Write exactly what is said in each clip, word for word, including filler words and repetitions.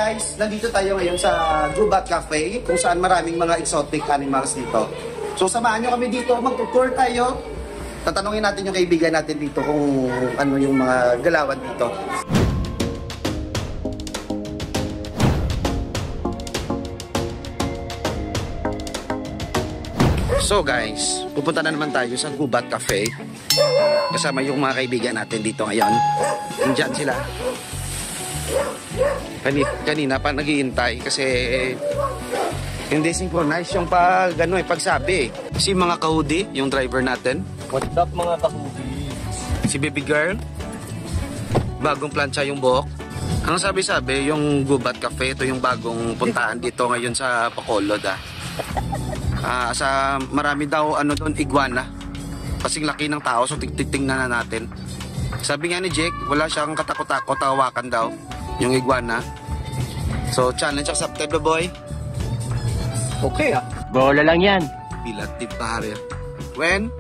guys, nandito tayo ngayon sa Gubat Cafe kung saan maraming mga exotic animals dito. So samahan nyo kami dito, mag-tour tayo. Tatanungin natin yung kaibigan natin dito kung ano yung mga galawan dito. So guys, pupunta na naman tayo sa Gubat Cafe. Kasama yung mga kaibigan natin dito ngayon. Nandiyan sila. Kanina, kanina pa naghihintay kasi hindi synchronize yung pag, ano, eh, pagsabi. Si mga kahudi, yung driver natin. What's up mga kahudi? Si baby girl. Bagong plancha yung buhok. Ang sabi-sabi, yung Gubat Cafe, ito yung bagong puntahan dito ngayon sa Bacolod. Ah. Ah, sa marami daw ano doon, iguana. Kasing laki ng tao, so tigtingnan na natin. Sabi nga ni Jake, wala siyang katakot-takot, hawakan daw yung iguana. So challenge accepted, boy. Okay ah. Bola lang yan. Pilatid pare. When?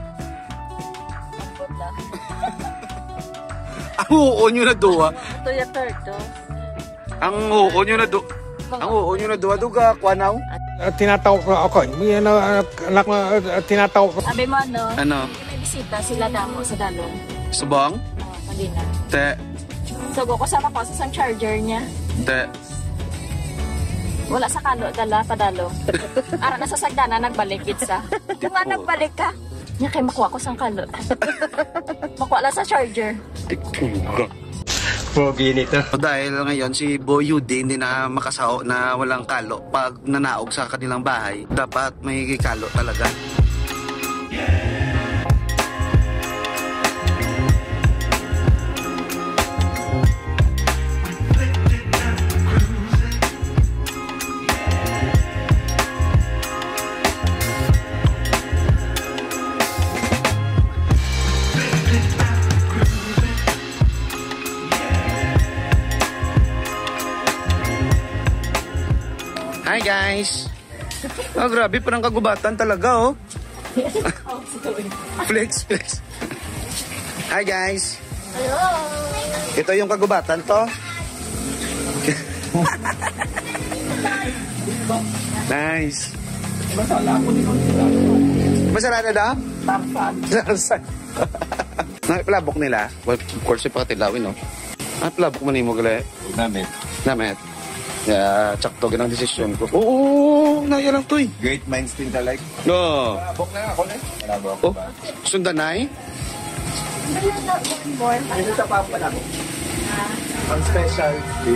Ang uo nyo na doa. Ito yung turtle. Ang uo nyo na do. Ang uo nyo na doa. Duga, kwanaw? Tinatawag ko ako. May anak mo, tinatawag ko. Sabi mo ano? Ano? May bisita sila damo sa dalong. Subong? Oh, kanina. Te. So, kasama ko sa isang charger niya. Te. Wala sa kalo, dala, padalong. Ara, nasa sagdana, nagbalik itsa. Kung nga nagbalik ka, niya kayo makuha ko sa kalo. Makuha lang sa charger. Pogi nito. Dahil ngayon si Boy Yudi hindi na makasao na walang kalo. Pag nanaog sa kanilang bahay, dapat may kalo talaga. Hi guys! Oh, grabe, parang kagubatan talaga, oh. Flex, flex. Hi guys! Hello! Ito yung kagubatan to. Nice! Masarada daw? Tarsan. Tarsan. Nakipalabok nila. Well, of course, yung pakatilawin, no? Nakipalabok mo nimo gali? Namit. Namit. Yeah, tsakto ganang desisyon ko. Oo, naya lang to eh. Great minds think alike. No. Malabok na ako na. Malabok Oh, ba? sundanay? Ano sa papalabok? Ang special.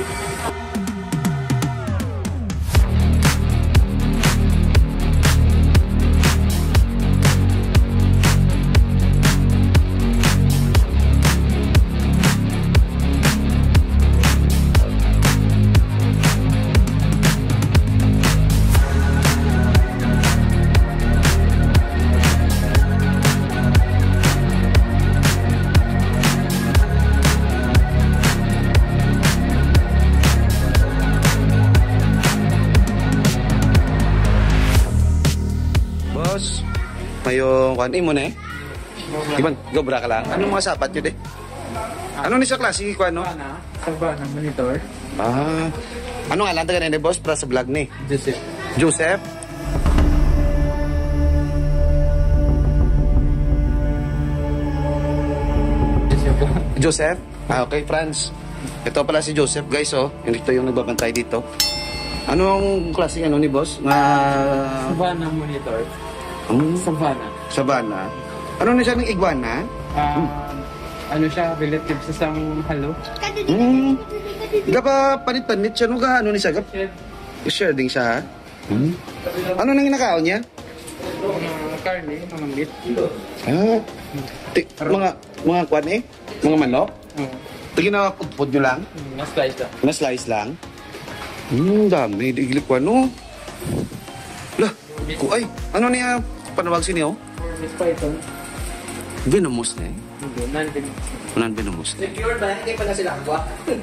Mayong kuan mo na eh. Iban, gobra ka lang. Anong mga sapat yun eh? Ano ni sa klase kuan no? Sabana monitor. Ah. Ano nga lang taga ni boss para sa vlog ni? Joseph. Joseph. Joseph? Ah, okay, Franz. Ito pala si Joseph, guys, oh. Ito yung nagbabantay dito. Anong klase ano ni boss? Nga Sabana monitor. Um, Savannah. Savannah. Ano na siya ng iguana? Um, ano siya, relative sa isang halo. Hmm. Gapa panit-panit siya no ga ano ni siya? Gap share din siya. Hmm. Ano nang inakaon niya? Mga karne, mga meat. Ah. Ti, mga mga kwan eh? Mga manok? Oo. Ito ginapudpud nyo lang? Na-slice lang. Na-slice lang? Hmm, dami. Diglik ko ano? Lah, ko ay. Ano niya panawag siniyo? Miss Python. Venomous na eh. Hindi, non-venomous. Non-venomous na. Secure ba? Hindi pa na sila agwa.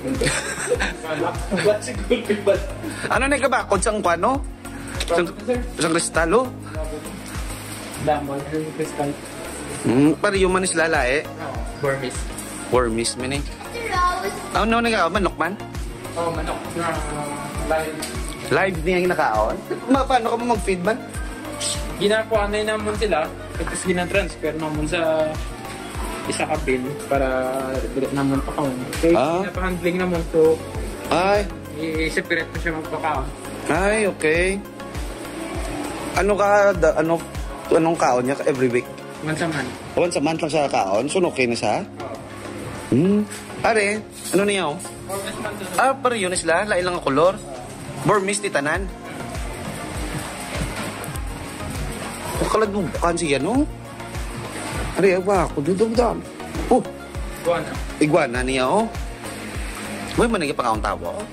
Agwa siguro ba? Ano na ikabakod sang kwan no? Sang, sang kristalo? Damon, yung crystal. Hmm, pari yung manis lala eh. Burmese. Burmese man eh. Ano na nga, manok man? Oo, oh, manok. Na, live. Live niya yung nakaon? Ma, paano ka mo mag-feed man? Ginakuha na naman sila. Tapos gina-transfer naman sa isa ka bill para direct naman pa-count. Okay, Ah. ginapahandling naman to. Ay, I-separate mo siya magpa-count. ay, okay. Ano ka, da, ano, anong kaon niya every week? Once a month. Once a month lang siya kaon? So, okay na siya? Oo. Hmm. Are, ano niya oh? For this month, Ah, pero yun sila, lain lang ang kolor. Burmese ti tanan. Kalad mo, bukan siya, no? Are, awa ako, dudong-dam. Oh, buwan na. iguana niya, oh. Uy, managi pa kaong tawa, oh.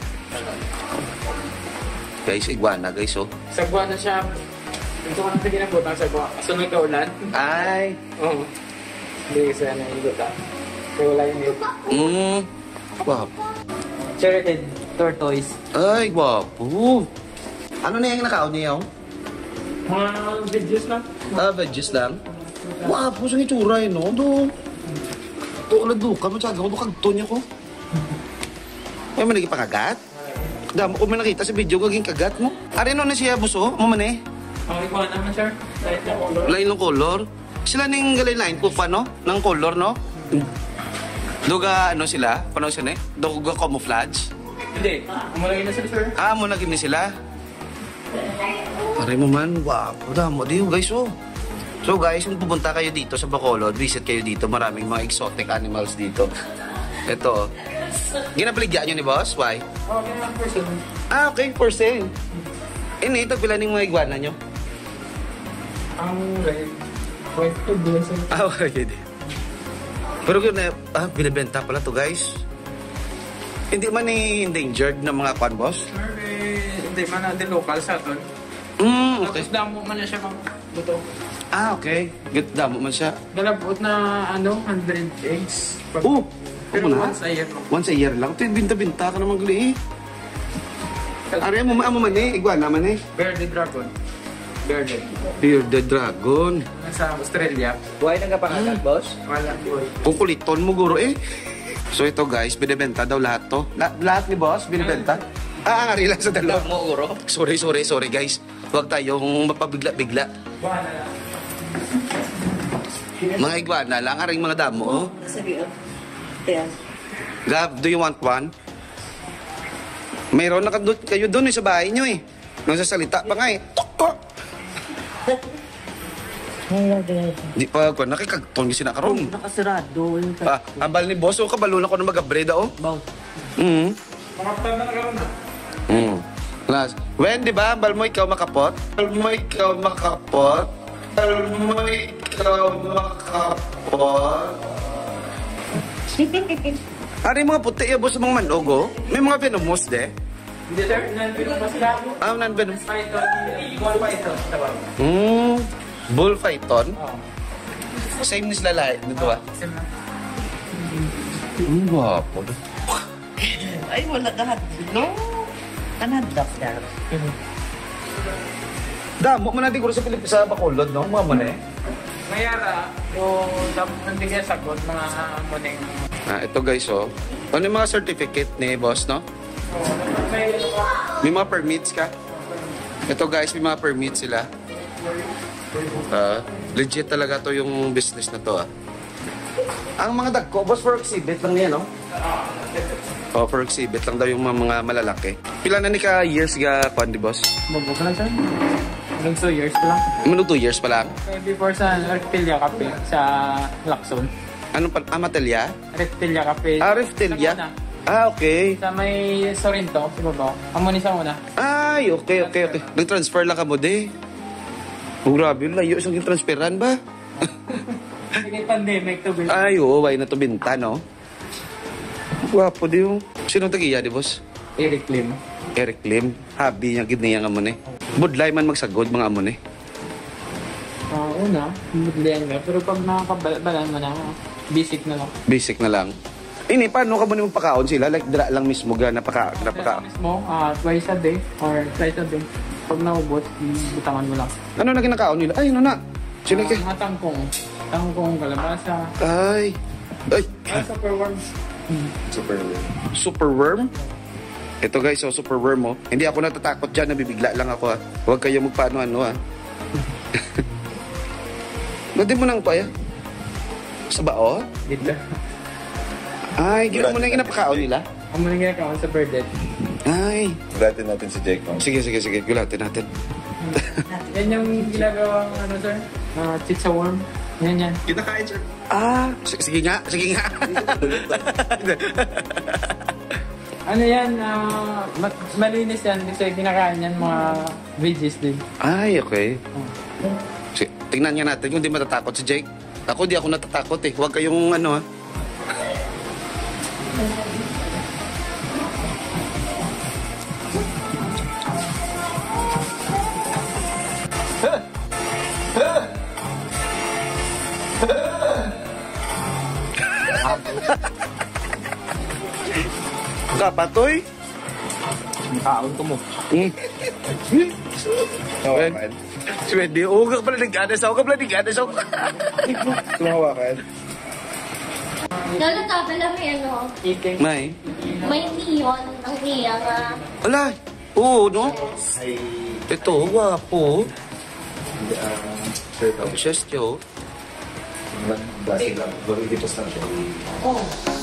Guys, iguana, guys, oh. Sa buwan na siya. Ito ka natin ginabutang sa buwan. Kasunod ka ulan. Ay, Oo. Hindi kasi na yung buta. Kaya wala yung milk. mm, wow. Cherry-head tortoise. Ay, guwapo. Ano na yung nakaon niya, oh? Mga videos lang. Ah, veggies lang. Guwapo sa itsura, eh, no? Do. Do, kalad do ka, matyaga ko, do kagto niya ko. Ay, managi pa kagat? Damo ko man nakita sa video, gaging kagat mo. Ari, no na siya, buso? Mo man eh. Ang ikuha naman, sir. Light na color. Lain ng color. Sila ning galay-lain ko pa, no? Ng color, no? Duga, ano sila? Paano sila eh? Duga camouflage? Hindi. Umalagay na sila, sir. Ah, mo naging ni sila. Pare mo man, wapo. Damo, di guys, oh. So guys, kung pupunta kayo dito sa Bacolod, visit kayo dito. Maraming mga exotic animals dito. Ito. Ginapaligyan nyo ni boss? Why? Okay naman, person. Ah, okay, for sale. Ini, ito pila ng mga iguana nyo? Ang red. White to blue, sir. Ah, okay. Pero yun, eh, ah, binibenta pala to guys. Hindi man ni endangered na mga kwan, boss? Sir, eh, hindi man na din local sa aton. Mm, okay. Tapos damo man na siya mag buto. Ah, okay. Good, damo man siya. Dalabot na ano, one hundred eggs. Pag- Oh, Pero ako na. once a year. Once a year lang. Ito yung binta-binta ka naman gali eh. Ari mo mo man eh, iguana man eh. Bearded dragon. Bearded. Bearded dragon. Sa Australia. Buhay nang kapangalan, boss? Wala boy. Kukuliton mo guro eh. So ito guys, binibenta daw lahat to. La lahat ni boss, binibenta. Ah, ang ari lang sa dalawa. Mo, uro. Sorry, sorry, sorry guys. Huwag tayong mapabigla-bigla. Wala na. Mga iguana lang, aring mga damo. Oh. Sige, oh. Ayan. Gab, do you want one? Mayroon na kadut- kayo doon eh, sa bahay nyo eh. Nang sasalita pa nga eh. Tok, tok. Di pa ko nakikagton kasi nakaroon. Nakasirado. Yung Ah, ambal ni boss, oh, kabalo na ko na mag-abreda, oh. Baw. Mm. Mga time na nagkaroon na. Mm. Last. When, di ba, ambal mo ikaw makapot? Ambal mo ikaw makapot? Ambal mo ikaw makapot? Ari mga puti, eh, boss, mga manogo. May mga venomous, de. Hindi sir, nanbiro pa sila. Ah, non-venomous. Python. Ball python. Tawag. Hmm. Bullfighton. Oo. Same ni sila lahat nito ah. Same lang. Ang guwapo. Ay, wala lahat. No? Kanadap na. Damo man natin ko sa Pilipinas sa Bacolod, no? Mga man eh. Mayara, yung hindi niya sagot, mga muning. Ah, ito guys, oh. Ano yung mga certificate ni boss, no? May May mga permits ka? Ito guys, may mga permits sila. Ah, legit talaga to yung business na to, ah. Ang mga dagko, boss, for exhibit lang yan, no? Oh, for exhibit lang daw yung mga, mga malalaki. Pila na ni ka years ga, kuan di boss? Mabuka lang sir. Ilang two years pa lang. Ano, two years pa lang? Eh, before sa Reptilia Cafe sa Lacson. Ano pa, ah, Matelya? Reptilia Cafe. Ah, Reptilia? Sa una. Ah, okay. Sa may Sorrento, sa baba. Amo ni sa una. Ay, okay, okay, okay. Nag-transfer lang ka mo, de. Oh, grabe, layo isang transferan ba? Sige, pandemic to bil. Ay, oo, why na to binta, no? Gwapo di yung... Sino tagiya, di boss? Eric Lim. Eric Lim. Habi niya, gid niya nga mo, ne. Budlay man magsagod, mga amo, ne. Ah, una, mudlian nga. Pero pag nakakabalan mo na, basic na lang. Basic na lang. Ini, paano ka mo ni magpakaon sila? Like, dra lang mismo ga napaka... Kaya napaka... mismo, ah, twice a day or thrice a day. Pag naubot, butangan mo lang. Ano na kinakaon nila? Ay, ano na? Sino Ah, kay? mga tangkong. Tangkong, kalabasa. Ay. Ay. Ah, super warm. Super worm. Ito guys, so super worm oh. Hindi ako natatakot dyan, nabibigla lang ako ah. Huwag kayo magpaano-ano ah. Lodi mo nang pa ya? Sa bao? Dito. Ay, ginawa mo na yung inapakaon nila? Ang muna ginagawa sa bird Ay. Gulatin natin si Jake. Oh. Sige, sige, sige. Gulatin natin. Yan yung ginagawang ano sir? Uh, chitsa worm. Yan yan. Kinakain, sir. Ah, sige, sige nga, sige nga. Ano yan? Uh, ma- malinis yan kasi kinakain yan mga veggies din. Ay, okay. Sige, tingnan niya natin kung di matatakot si Jake. Ako, di ako natatakot eh. Huwag kayong ano ah. Kapatoy? Kaon ko mo. Hmm. Hawakan. Swede, oo ka pala nag-anas ako. Ka pala nag-anas ako. Sumahawakan. Lalo ka pala may ano, Eating. May. may neon ang niya nga. Wala. Oo, no? Ito, wapo. Sir, Ang sestyo. Blasting lang. Bagay-dipos lang siya. Oh.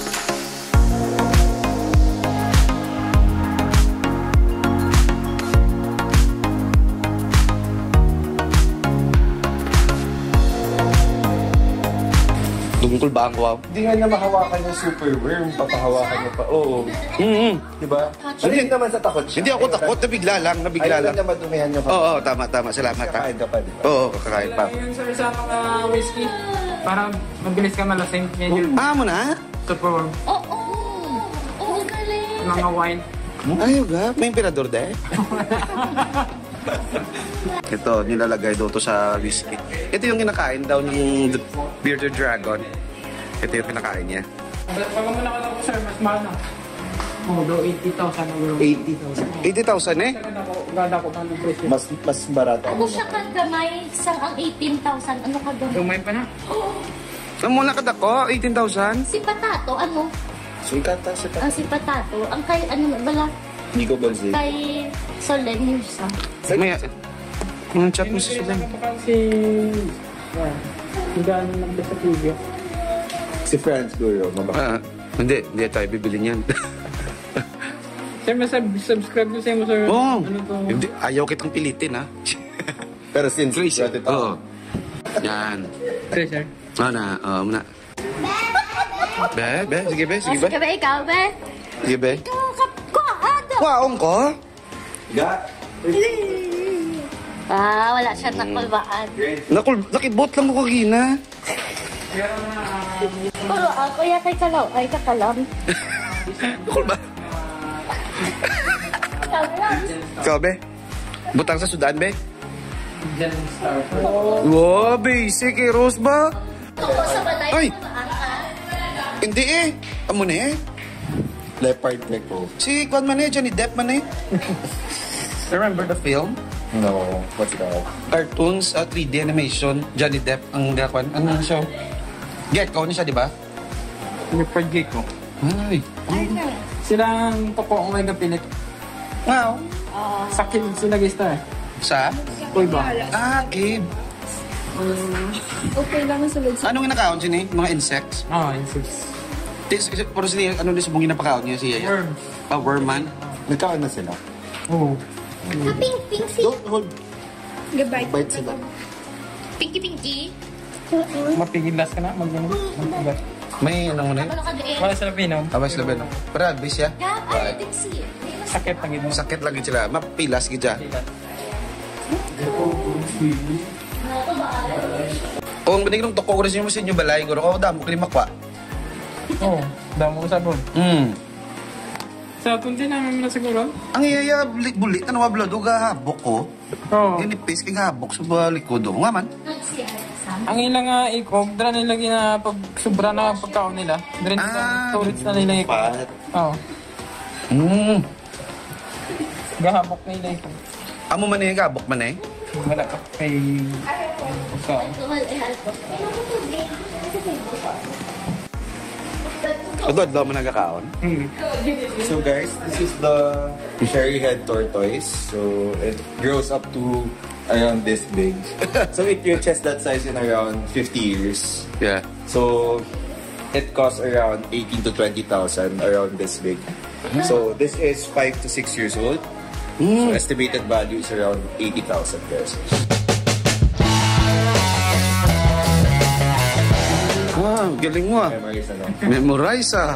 Tungkol ba ang wow? Hindi nga niya mahawakan yung super worm. Papahawakan niya pa. Oo. Mm-hmm. Diba? Hindi naman sa takot siya. Hindi ako takot. Nabigla lang. Nabigla Ayaw lang. lang niya madumihan yung Oo, oo, tama, tama. Salamat ha. Kakain ka pa, diba? Oo, kakain pa. Yun sir sa mga whiskey. Para mabilis ka malasing. Yan yung Ah, mo na? super worm. Oo. Oh, oh. Oh, galing. Mga wine. Ayaw ga. May emperador de. Ito, nilalagay daw to sa whiskey. Ito yung kinakain daw ng bearded dragon. Ito yung kinakain niya. Pag muna ka ako sir, mas mahal na. Oh, do eighty thousand ang gulong. eighty thousand. eighty thousand eh? Ganda ko, ganda ko ng presyo. Mas mas barato. Ano siya kagamay? Isang ang eighteen thousand. Ano kagamay? Lumay pa na. Ang muna ka dako, eighteen thousand? Si Patato, ano? Sukata sa Ang si Patato. Ang kay, ano, bala, Hindi ko bansin. kay Solen Musa. May... Ang chat mo sa sulan. Kapag si... Yan. Hindi ano lang sa video. Si Franz Guro. Mabaka. Ah, hindi, hindi tayo bibili niyan. Sir, mas subscribe ko sa mo sir. Oo. Ano to? Hindi, ayaw kitang pilitin ha. Pero since Please. gratis Oo. Yan. Sir, sir. Ano na, oo muna. Be, be, sige be, sige be. Sige ba ikaw, be? Sige be. Kuado! Kwaong ko? Ga. Ah, wala siya nakulbaan. Nakul, nakibot lang ko kagina. Pero ako ya kay Kalaw. Ay, kakalam. Nakul ba? Kakalam. Ikaw be? Butang sa Sudan be? Diyan star. Wow, basic eh, Rose ba? Tungkol sa balay. Ay! Kumaan ka. Hindi eh. Amo na eh. Leopard Neko. Si Kwan man eh, Johnny Depp man eh. Remember the film? No. What's that? Cartoons, uh, three D animation, Johnny Depp ang dakwan. Ano siya? Get ko ni siya, di ba? Yung project ko. Ay. Silang toko ang may kapilit. Wow. Sakit sila gista eh. Sa? Uy ba? Ah, cave. Okay lang ang sulod sa... Anong inakaon siya ni? Mga insects? Ah, insects. Tis, pero sila, ano din sa mong inapakaon niya siya? Worm. Ah, worm man? Nagkaon na sila. Oo. Pink, pink, si... Don't hold. Goodbye. Bite sila. Pinky, pinky. Mapigilas ka na. Mag-ano. Mag-ugat. May ano mo na Ano ka doon? Wala sila pinom. Abas laban. Pero abis siya. Yeah, I didn't see it. Sakit na gid mo. Sakit lagi sila. Mapilas gidya. Kung binig ng toko ko rin mo sa inyo balay, guro ko, damo kini makwa. Oo. Damo ko sabon. Hmm. Sa tunti namin na siguro. Ang iyaya bulit, ano nga blood, uga habok ko. Oo. Ginipis kay habok sa balikod. Nga man. Ang ilang nga ikog, dra nila gina pag sobra na pagkaon nila. Dra nila Ah. storage na nila ikog. Pat. Oo. Hmm. Gahabok nila ikog. Amo man eh, habok man eh. Wala ka kay pagkaon. Ito, ito mo nagkakaon. So guys, this is the cherry head tortoise. So it grows up to around this big. So it reaches that size in around fifty years. Yeah. So it costs around eighteen to twenty thousand around this big. So this is five to six years old. So estimated value is around eighty thousand guys. Ah, galing mo ah. Memorize ano? Memorize ah.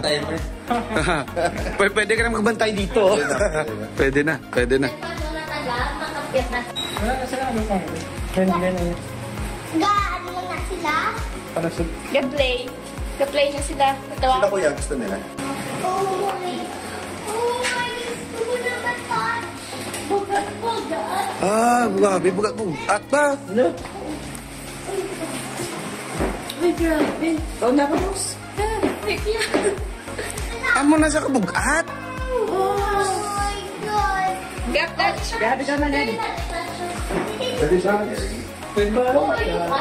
P- pwede ka na magbantay dito. Pwede na, pwede na. Wala na sila ano pa. Hindi na yun. Ga, ano lang na sila? Para sa... Ga-play. Ga-play na sila. Ito. Sila kuya, gusto nila? Oh my. Oh my, gusto mo naman pa. Bugat-bugat. Ah, grabe, bugat-bugat ba? Ay, grabe. Oh, napapos. Amo na sa kabugat. Oh my God. Gap that. Grabe ka man yan. Pwede siya. Pwede ba? Oh my God.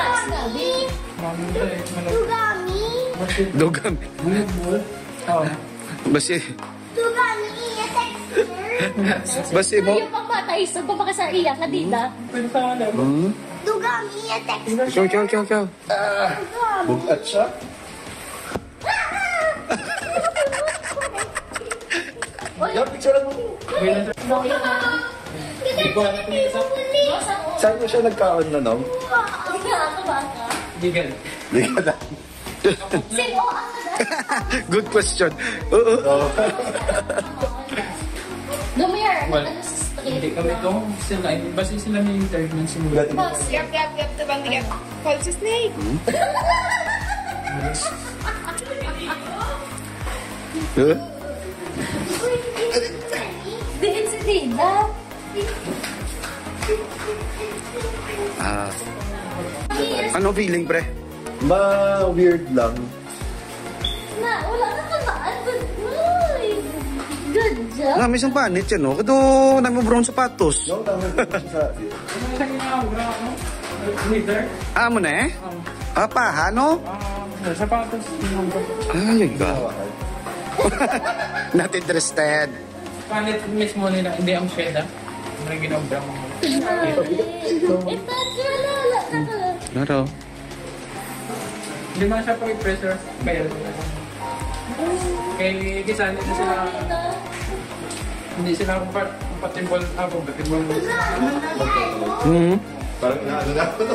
Tugami. Dugam. Oo. Basi, Tugami, iya texture. basi mo. Yung pangmatay sa pamakasa iyak na dita. Pwede pa nga Hmm? Tugami, iya texture. Chow, chow, chow, chow. Tugami. Bugat siya. Yung picture mo. Hindi ko alam kung isa. Saan mo siya nagkaon na no? Legal. Hindi ka na. Good question. Oo. Lumiere. Well, hindi kami ito. Sila, basta sila may third man simula. Gap, gap, gap. Tabang gap. Call si Snake. Huh? Diin si Dida. Ah. Ano feeling, pre? Ma-weird lang. Na, wala na kamaan. Good boy. Good job. Nga, may isang panit yan, no? Ito, namin brown sapatos. Yung tama siya sa... Ano sa ginagawa ako? Leader? Ah, mo na eh? Ah, paha, no? Ah, sapatos. Ay, God. Not interested. Panit mismo nila, hindi ang sheda. Ano yung ginobra mo? Ito, wala na ka. Naro. Hindi man siya pag-pressure. Kaya kay Kisan, hindi sila hindi sila compat- compatible ah, compatible Hmm. Parang naano na ako to.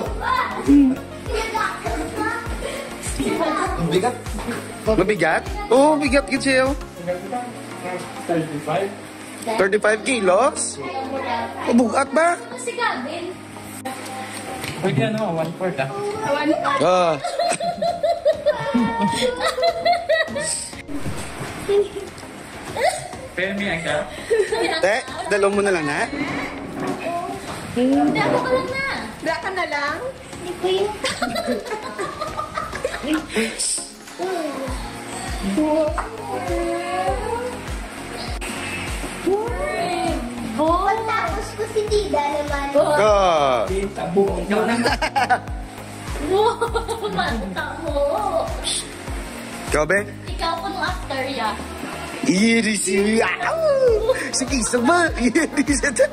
Bigat. Mabigat? Oo, oh, bigat yun siya. thirty-five. thirty-five kilos? Bugat ba? Si Gavin. Pwede ano, one-fourth ah. Ah. Pero may ka. Te, dalaw mo na lang, ha? Hindi ako ka lang na. Bra ka na lang? Hindi ko yun. Boy. Tapos ko si Tida naman. Ah. Tabo. Ikaw na. Wow, mata mo. Ikaw, be? Ikaw po nung actor ya. Iris yun. Sige, isa ba? Iris yun.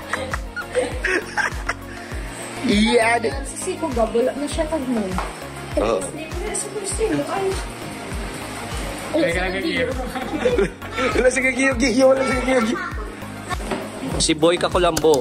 Iyan. Sisi ko gabula na siya kag mo. Oo. Kaya ka nag-iiro. Wala sige, giyo-giyo. Wala sige, giyo-giyo. Si Boy Kakulambo.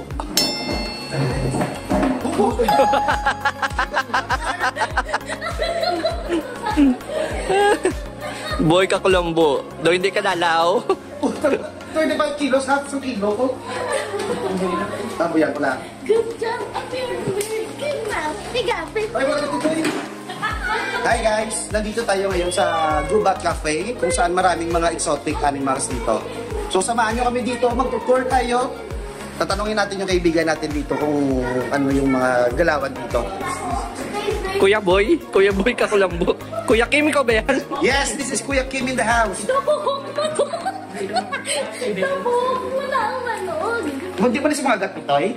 Boy Kakulambo. Do hindi ka dalaw. twenty-five kilos, half sa kilo ko. Tabo yan ko lang. Good job, appear weird. Good mouth. Si Gavin. Ay, wala dito eh. Hi guys! Nandito tayo ngayon sa Gubat Cafe kung saan maraming mga exotic animals dito. So samahan nyo kami dito, mag-tour tayo. Tatanungin natin yung kaibigan natin dito kung ano yung mga galawan dito. Kuya Boy? Kuya Boy Kakulambo? Kuya Kim, ikaw ba yan? Yes, this is Kuya Kim in the house. Tabuhok mo to. Tabuhok mo na ang manood. Hindi pa na sumagat ni Toy?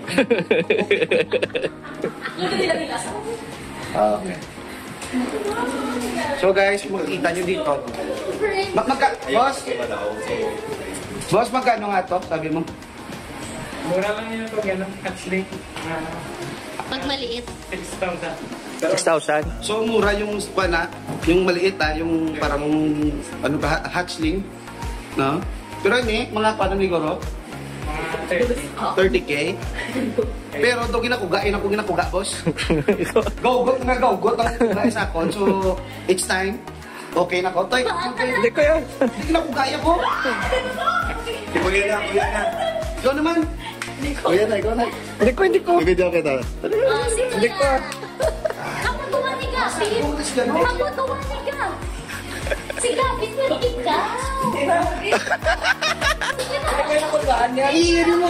Okay. So guys, makikita nyo dito, favorite. Ma magka boss? Boss, magkano nga to? Sabi mo? Mura lang yun ito, gano'n. Actually, uh, Pag maliit. six thousand. six thousand. So, mura yung pana, yung maliit ha, yung parang, ano ba, hatchling. No? Pero ini, mga paano ni Goro? Mga thirty. thirty K. Pero ito ginakugain ako ginakuga, boss. Gaugot nga gaugot ang nais ako. So, each time, okay na ko. Tay, Hindi ko yan. ginakugaya ko. Kuya na, kuya na. Ikaw naman. Kuya na, ikaw na. Hindi ko, hindi ko. Bibidyo kita. Ah, si Kuya. Ako tuwa ni Gabi. Ako tuwa ni Gab. Si Gabi na ikaw. Iiri mo.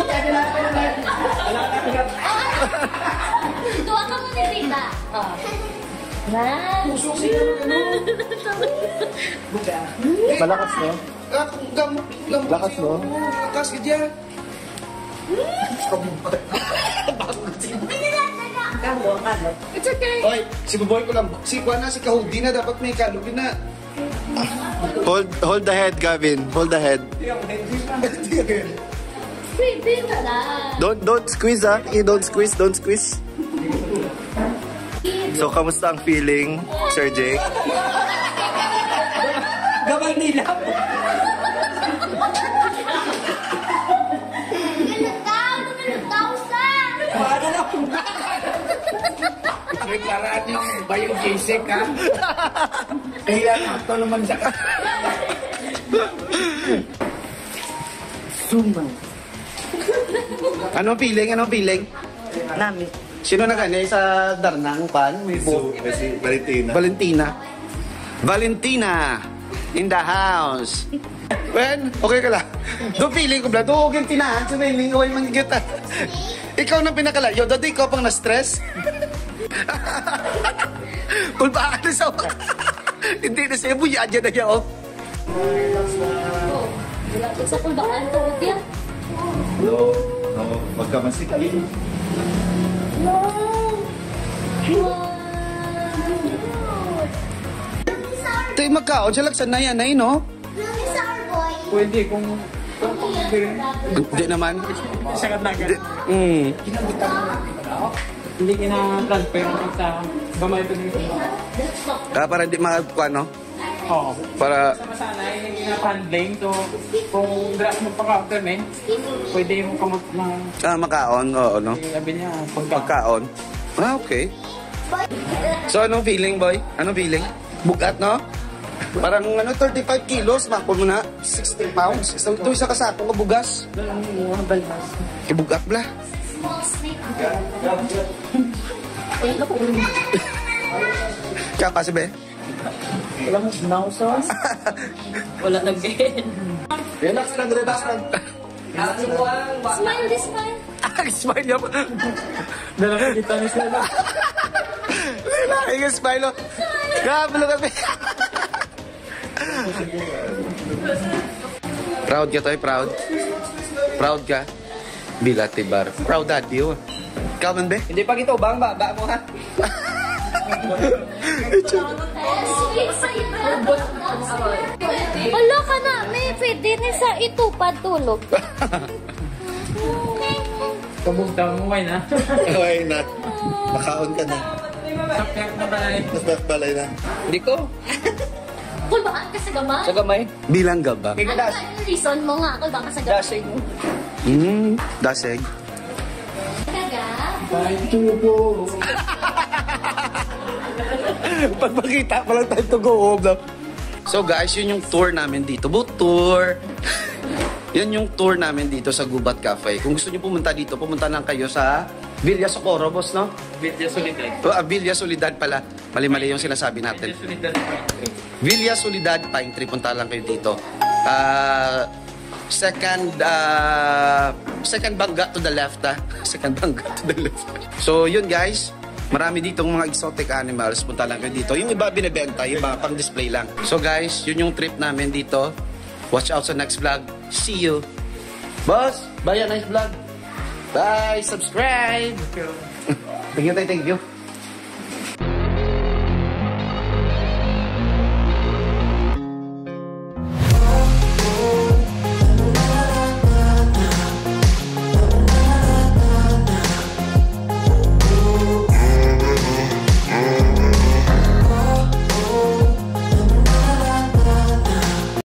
Tuwa ka mo ni Rita. Oh. Na. Malakas, no? Gamot. Lakas, no? Lakas ka dyan. It's okay. Oy, si Buboy ko lang. Si Kuana, si Kahudi na dapat may kalugin na. Hold, hold the head, Gavin. Hold the head. Pwede na lang. Don't, don't squeeze, ah. You don't squeeze, don't squeeze. So, kamusta ang feeling, Sir Jake? Gabay nila. Ganun daw. Ganun daw sa. Paano na po? May paraan yung bayong gisik, ha? Kaya na ito naman sa... Anong feeling? Anong feeling? Nami. Sino na ganyan sa Darnang pan? May So, kasi Valentina. Valentina. Valentina in the house. When? Okay ka lang. Do feeling ko bla. Do huwag yung tinahan. Sa feeling ko ay manggigit. Ikaw na pinakalayo. Do di ko pang na-stress. Kung bakit na sa... Hindi na sa'yo. Buya dyan na yan. Sa kulbaan to. Yan. No, no. Wag ka masikip. No. Tayo magkaon. Siya lagsan na yan na no? Pwede kung Hindi naman. sakat na Hindi. agad. Mm. Hindi kina-transfer sa gamay ito dito. Ah, para hindi makakuha, no? Oo. Para... Sama sana, hindi kina-handling. So, kung drop mo pa counter, eh, pwede mo kamot na... Ah, makaon. Oo, no? Sabi niya, pagka... Pagkaon. Ah, okay. So, anong feeling, boy? Anong feeling? Bugat, no? Parang ano, thirty-five kilos, mako mo na. sixty pounds. So, ito isa kasako ka bugas. Ibugat bla. Kaya kasi be? Walang nausos. Wala nag-gain. Relax lang, relax lang. Smile this smile. Ay, smile yan. Dalaga, kita ni sila. Relax yung smile, oh. Gabalo kami. Proud ka, Toy, proud. Proud ka. Bilatibar. Proud daddy, oh. Ikaw man, be? Hindi pa kita ubang, baba mo ha. Wala ka na. May pwede na sa itupad tulog. Kabugtaw mo, why na? Why not? Makaon ka na. Sakyak na balay. Mas balay na. Hindi ko. Kung baka ka sa gamay. Sa gamay. Bilang gaba. Ano ba yung reason mo nga? Kung baka sa gamay. Dashing. Hmm, daseg. Kaga? Pagpakita pa lang tayo to go home na. So guys, yun yung tour namin dito. Boat tour. Yan yung tour namin dito sa Gubat Cafe. Kung gusto niyo pumunta dito, pumunta lang kayo sa Villa Socorro, boss, no? Vidya Solidad. Oh, ah, Villa Solidad pala. Mali-mali yung sinasabi natin. Vidya Solidad. Villa Solidad, Pine Tree. Punta lang kayo dito. Ah... second uh, second bangga to the left, ah. Second bangga to the left. So, yun guys. Marami ditong mga exotic animals. Punta lang kayo dito. Yung iba binibenta, yung iba pang display lang. So guys, yun yung trip namin dito. Watch out sa next vlog. See you. Boss, bye, nice vlog. Bye, subscribe. Thank you, thank you.